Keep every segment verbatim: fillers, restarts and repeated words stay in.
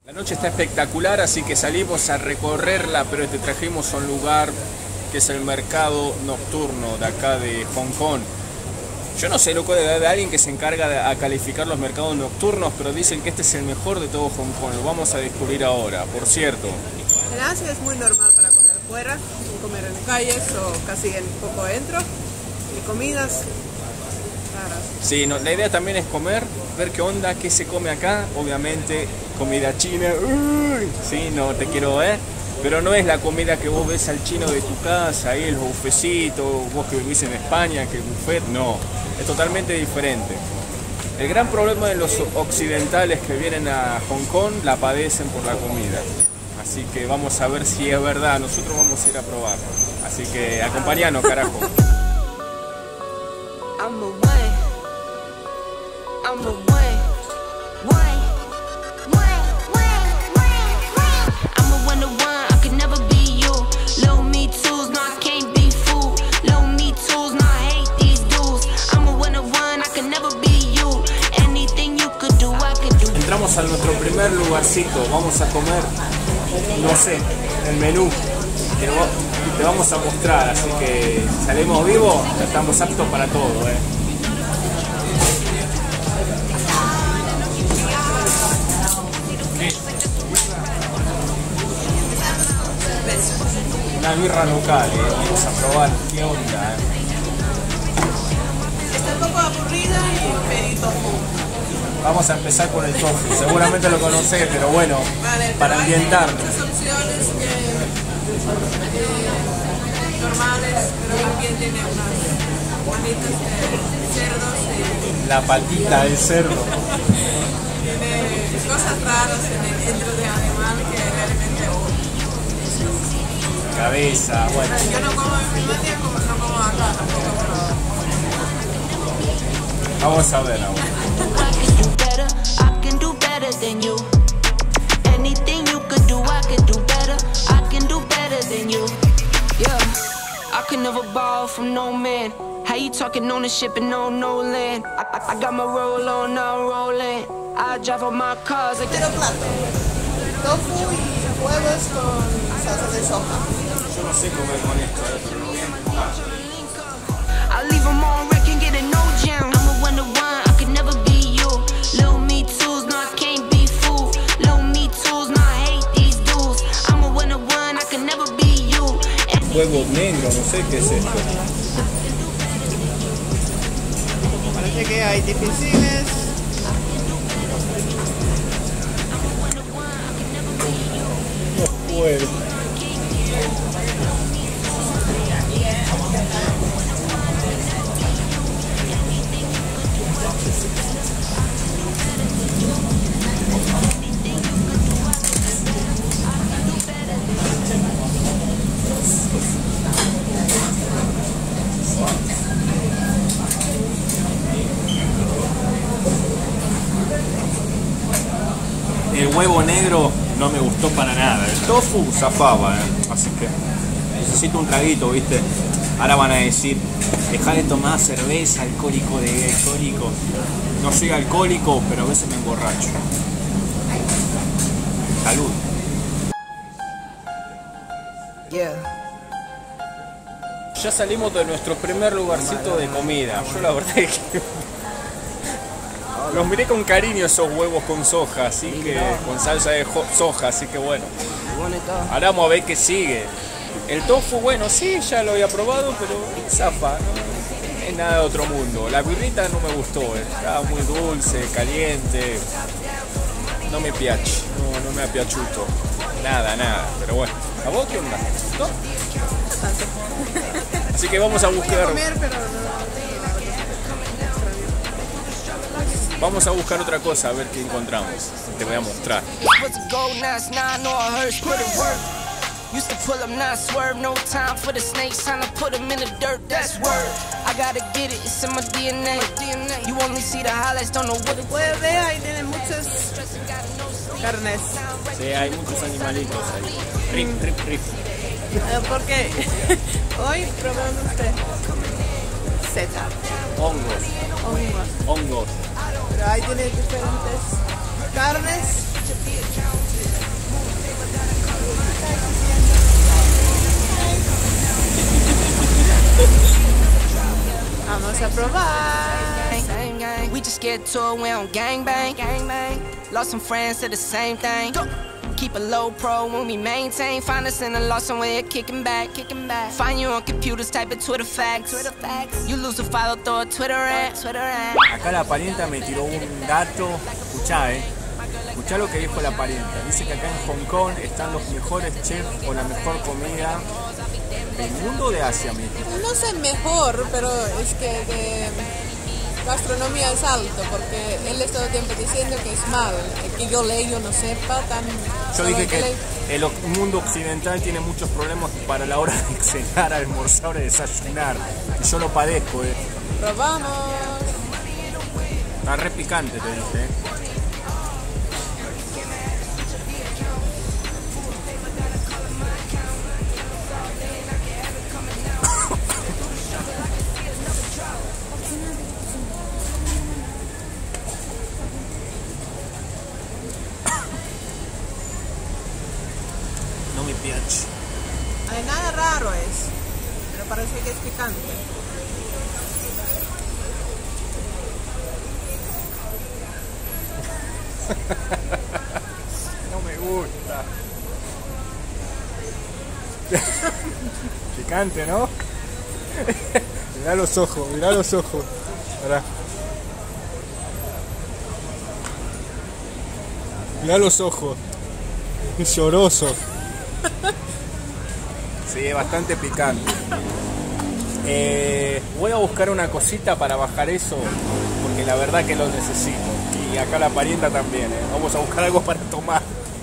La noche está espectacular, así que salimos a recorrerla, pero te trajimos a un lugar que es el mercado nocturno de acá de Hong Kong. Yo no sé, loco, de, de alguien que se encarga de a calificar los mercados nocturnos, pero dicen que este es el mejor de todo Hong Kong. Lo vamos a descubrir ahora. Por cierto, en Asia es muy normal para comer fuera, comer en calles o casi en poco dentro, y comidas raras. Sí, no, la idea también es comer, ver qué onda, qué se come acá. Obviamente, comida china. Uy, sí, no te quiero ver. Pero no es la comida que vos ves al chino de tu casa, ahí el bufecito, vos que vivís en España, que el buffet, no. Es totalmente diferente. El gran problema de los occidentales que vienen a Hong Kong la padecen por la comida. Así que vamos a ver si es verdad. Nosotros vamos a ir a probar. Así que acompañanos, carajo. I'm away. I'm away. Way. Way. Way. Way. I'm a one to one. I could never be you. Low me tools, no I can't be fooled. Low me tools, no I hate these dudes. I'm a one to one. I could never be you. Anything you could do, I could do. Entramos a nuestro primer lugarcito. Vamos a comer, no sé, el menú. Te vamos a mostrar, así que salimos vivos, estamos aptos para todo, eh. Una birra local, eh. Vamos a probar qué onda, eh. Está un poco aburrida y pedí tofu. Vamos a empezar con el tofu, seguramente lo conocés, pero bueno, vale, para pero ambientarnos. hay muchas opciones que, eh, normales, pero también tiene unas manitas de cerdos y la patita del cerdo. Tiene cosas raras en el centro de animal que realmente odio. Cabeza, bueno. Yo no como en Finlandia, como no como acá tampoco, pero... Vamos a ver ahora. Than you. Anything you could do, I could do better. I can do better than you. Yeah, I could never borrow from no man. How you talking ownership and no no land? I, I, I got my roll on, I'm rolling. I drive on my cars like Pero plato, tofu y huevos con salsa de soja. Yo no sé comer con esto, pero lo voy a intentar. I leave them on wreck and get a no jam. I'm a one to one, I could never be you. Little me tools, no I can't be fooled. Little me tools, no I hate these dudes. I'm a one to one, I could never be you. Huevo negro, no sé qué es esto. Parece que hay difíciles. No puedo. El huevo negro no me gustó para nada. El tofu zafaba, ¿eh? Así que necesito un traguito, ¿viste? Ahora van a decir, dejá de tomar cerveza, alcohólico de alcohólico. No soy alcohólico, pero a veces me emborracho. Salud. Yeah. Ya salimos de nuestro primer lugarcito de comida. Yo la verdad es que los miré con cariño esos huevos con soja, así que con salsa de soja, así que bueno. Ahora vamos a ver qué sigue. El tofu, bueno, sí, ya lo había probado, pero zafa, no es nada de otro mundo. La birrita no me gustó, estaba muy dulce, caliente. No me piace, no, no me apiachuto. Nada, nada, pero bueno. ¿A vos qué onda? ¿No? Así que vamos a buscar. Vamos a buscar otra cosa, a ver qué encontramos. Te voy a mostrar. Used to pull them, not swerve, no time for the snakes, time to put them in the dirt, that's word. I gotta get it, it's in my D N A. You only see the highlights, don't know what it Puedes ver, ahí tienen muchas carnes. Sí, hay muchos animalitos ahí. Rip, rip, rip. Porque hoy probamos este seta. Hongos. Hongos. Hongos. Pero ahí tiene diferentes carnes Vamos a probar. We just get to it, we don't gangbang. Lost some friends to the same thing. Keep a low pro when we maintain. Find us in a lost somewhere, kicking back, kicking back. Find you on computers, type in Twitter facts. Twitter facts. You lose a follow, throw a Twitter ad. Twitter ad. Acá la parienta me tiró un dato. Escuchá, eh. Escuchá lo que dijo la parienta. Dice que acá en Hong Kong están los mejores chefs o la mejor comida del mundo de Asia, me dijo. No sé mejor, pero es que de gastronomía es alto, porque él está todo el tiempo diciendo que es mal, que yo leo, yo no sepa, tan... Yo dije que el mundo occidental tiene muchos problemas para la hora de cenar, almorzar o desayunar. Y yo lo padezco, eh. Probamos. Está re picante, te dije, eh. No me piace. Ay, nada raro es, pero parece que es picante. No me gusta. Picante, ¿no? Mirá los ojos, mirá los ojos. Mirá. Mirá los ojos. Es lloroso. Sí, es bastante picante. Eh, voy a buscar una cosita para bajar eso, porque la verdad que lo necesito. Y acá la parienta también, ¿eh? Vamos a buscar algo para tomar.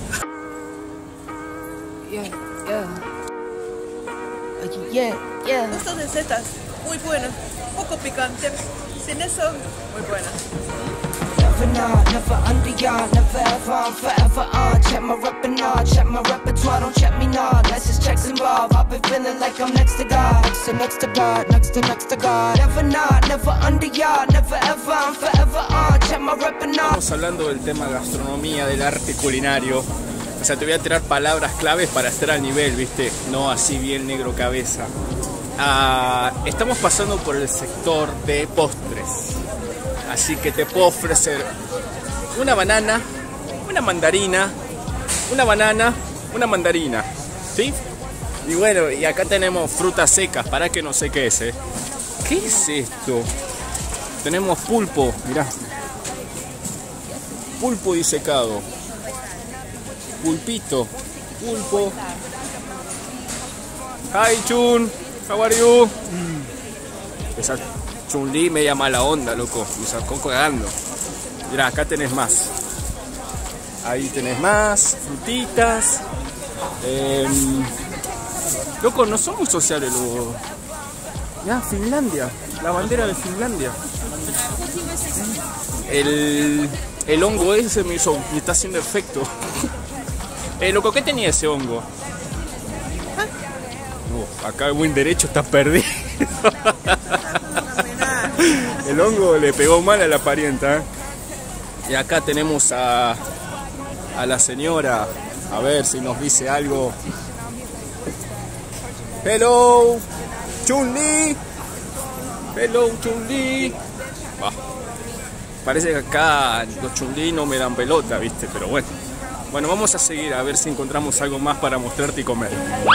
Yeah, yeah. Yeah, yeah. Gustos de setas, muy buenos, poco picante, sin eso, muy buena. Never not, never under yard, never ever, I'm forever on. Check my repertoire, check my repertoire, don't check me now. Let's just checks involved. I've been feeling like I'm next to God, next to next to God, next to next to God. Never not, never under yard, never ever, I'm forever on. Check my repertoire. Estamos hablando del tema gastronomía, del arte culinario. O sea, te voy a tirar palabras claves para estar al nivel, ¿viste? No así bien negro cabeza. Ah, estamos pasando por el sector de postres. Así que te puedo ofrecer una banana, una mandarina, una banana, una mandarina, ¿sí? Y bueno, y acá tenemos frutas secas, para que no sé qué es, ¿eh? ¿Qué es esto? Tenemos pulpo, mirá. Pulpo disecado. Pulpito, pulpo. Hi Chun, how are you? Mm. Esa Chun-Li media mala onda, loco, me sacó cagando. Mirá, acá tenés más. Ahí tenés más, frutitas. Eh, loco, no son muy sociales los... Mirá, Finlandia, la bandera de Finlandia. El, el hongo ese me, hizo, me está haciendo efecto. Eh, loco, ¿qué tenía ese hongo? No, acá el buen derecho está perdido. El hongo le pegó mal a la parienta, ¿eh? Y acá tenemos a, a la señora. A ver si nos dice algo. Hello, Chun-Li. Hello, Chun-Li. Ah, parece que acá los Chun-Li no me dan pelota, ¿viste? Pero bueno. Bueno, vamos a seguir a ver si encontramos algo más para mostrarte y comer.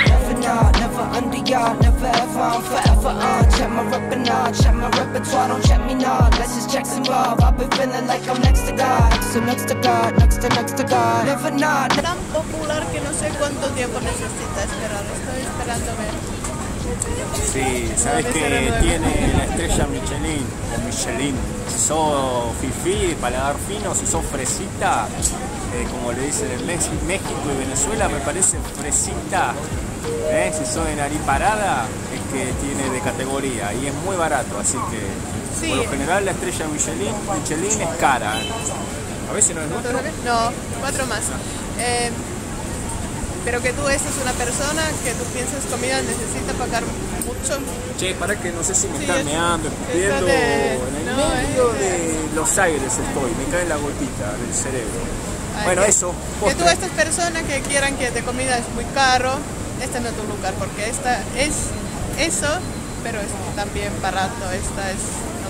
Tan popular que no sé cuánto tiempo necesita esperar, estoy esperando ver. Sí, sabes que tiene la estrella Michelin, o Michelin. Si sos fifí, paladar fino, si sos fresita, eh, como le dicen en México y Venezuela, me parece fresita. Eh, si sos de nariz parada, es que tiene de categoría y es muy barato, así que sí. Por lo general la estrella Michelin, Michelin es cara. A ver si no es nuestro. No, cuatro más. Eh, Pero que tú esa es una persona que tú piensas comida necesita pagar mucho. Che, para que no sé si me sí, están meando, escupiendo. De, en el no, medio es, de Los Aires estoy, me cae la gotita del cerebro. Ay, bueno, que, eso. Que tú estas personas que quieran que de comida es muy caro, este no es tu lugar, porque esta es eso, pero es también barato. Esta es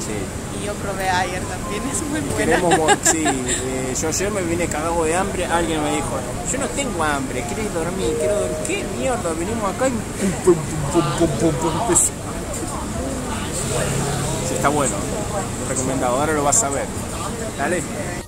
Y yo probé ayer también, es muy buena. Queremos, mo- sí, eh, yo ayer me vine cagado de hambre, alguien me dijo, yo no tengo hambre, quiero ir a dormir, quiero dormir. ¿Qué mierda? Venimos acá y pum, pum, pum, pum, pum, pum, pum. Sí, está bueno, recomendado, ahora lo vas a ver. Dale.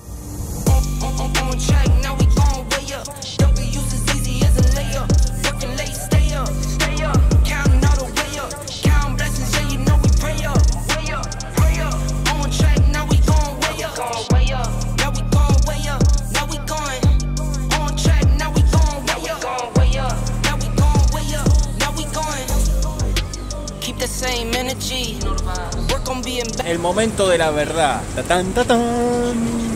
On track, now we gon' way up. Don't be used as easy as a layup. Working late, stay up, stay up. Counting all the way up. Counting blessings, yeah, you know we pray up. Way up, pray up. On track, now we gon' way up. Way up. Now we gon' way up. Now we going. On track, now we gon' way up. Way up. Now we gon' way up. Now we going. Keep the same energy. Work on being better. El momento de la verdad. Tatán, tatán.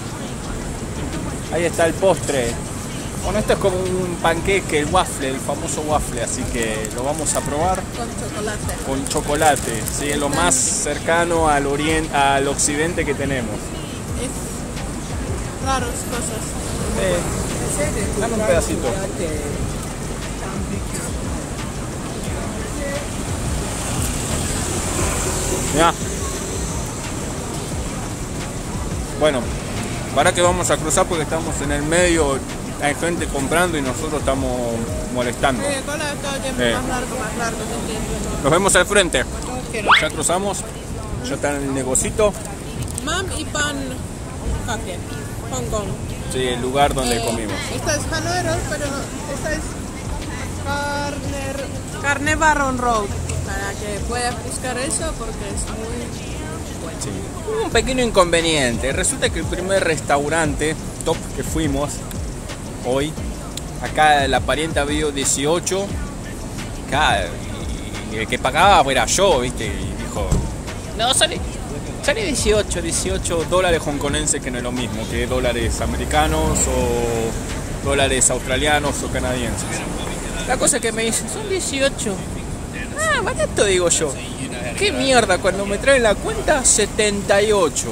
Ahí está el postre. Bueno, esto es como un panqueque, el waffle, el famoso waffle, así que lo vamos a probar Con chocolate. con chocolate. Sí, es lo más cercano al oriente, al occidente que tenemos. Es raros cosas. Eh, dame un pedacito. Ya. Bueno, para que vamos a cruzar porque estamos en el medio, hay gente comprando y nosotros estamos molestando. Sí, con la calle Eh. más largo, más largo, no entiendo. Nos vemos al frente. No quiero. Ya cruzamos, ya está en el negocito. Mam y pan kake, Hong Kong. Sí, el lugar donde Eh, comimos. Esta es Hanover, pero esta es Carner, Carnevaron Road. Para que puedas buscar eso porque es muy bueno. Sí. Hubo un pequeño inconveniente. Resulta que el primer restaurante top que fuimos hoy, acá la parienta vio dieciocho, acá, y el que pagaba era yo, ¿viste? Y dijo, no, sale, sale dieciocho, dieciocho dólares hongkonenses, que no es lo mismo que dólares americanos o dólares australianos o canadienses. La cosa que me dice, son dieciocho. Ah, barato, digo yo. ¿Qué mierda? Cuando me traen la cuenta, setenta y ocho.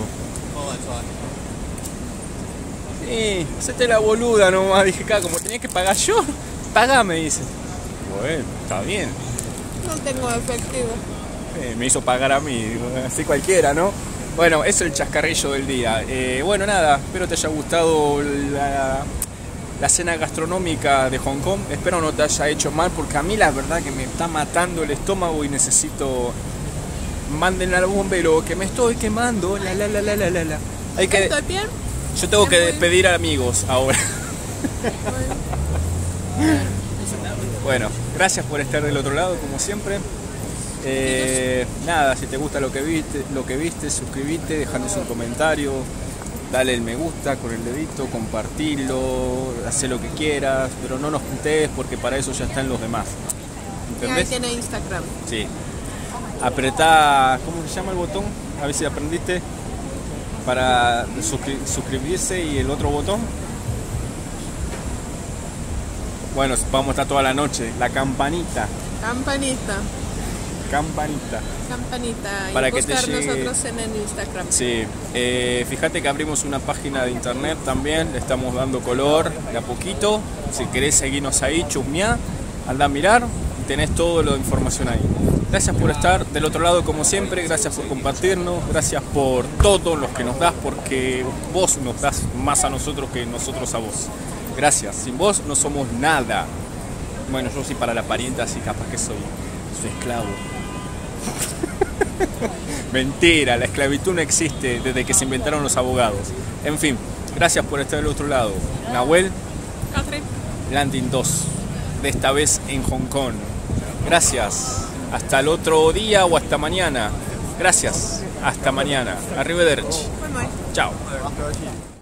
Sí, hacete la boluda nomás. Dije, acá, como tenía que pagar yo, pagame, dice. Bueno, está bien. No tengo efectivo. Eh, me hizo pagar a mí, digo, así cualquiera, ¿no? Bueno, eso es el chascarrillo del día. Eh, bueno, nada, espero te haya gustado la, la cena gastronómica de Hong Kong. Espero no te haya hecho mal, porque a mí la verdad que me está matando el estómago y necesito... Manden al bombero que me estoy quemando. La la la la la la la. Hay que, ¿Estoy bien? yo tengo que Muy- despedir a amigos ahora. Bueno, gracias por estar del otro lado, como siempre. Eh, nada, si te gusta lo que viste, lo que viste, suscríbete, dejanos un comentario, dale el me gusta con el dedito, compartirlo, haz lo que quieras, pero no nos putees porque para eso ya están los demás. Y ahí ¿Entendés? tiene Instagram. Sí. Apretá, ¿cómo se llama el botón? A ver si aprendiste. Para suscri- suscribirse y el otro botón. Bueno, vamos a estar toda la noche. La campanita. Campanita. Campanita. Campanita. Para y que te buscar llegue- nosotros en el Instagram. Sí. Eh, fíjate que abrimos una página de internet también. Le estamos dando color de a poquito. Si querés seguirnos ahí, chusmeá. Anda a mirar. Y tenés toda la información ahí. Gracias por estar del otro lado como siempre, gracias por compartirnos, gracias por todo lo que nos das, porque vos nos das más a nosotros que nosotros a vos. Gracias, sin vos no somos nada. Bueno, yo sí para la parienta, así capaz que soy, soy esclavo. Mentira, la esclavitud no existe desde que se inventaron los abogados. En fin, gracias por estar del otro lado. Nahuel, Catherine. Landing dos, de esta vez en Hong Kong. Gracias. Hasta el otro día o hasta mañana. Gracias. Hasta mañana. Arrivederci. Bye bye. Chao.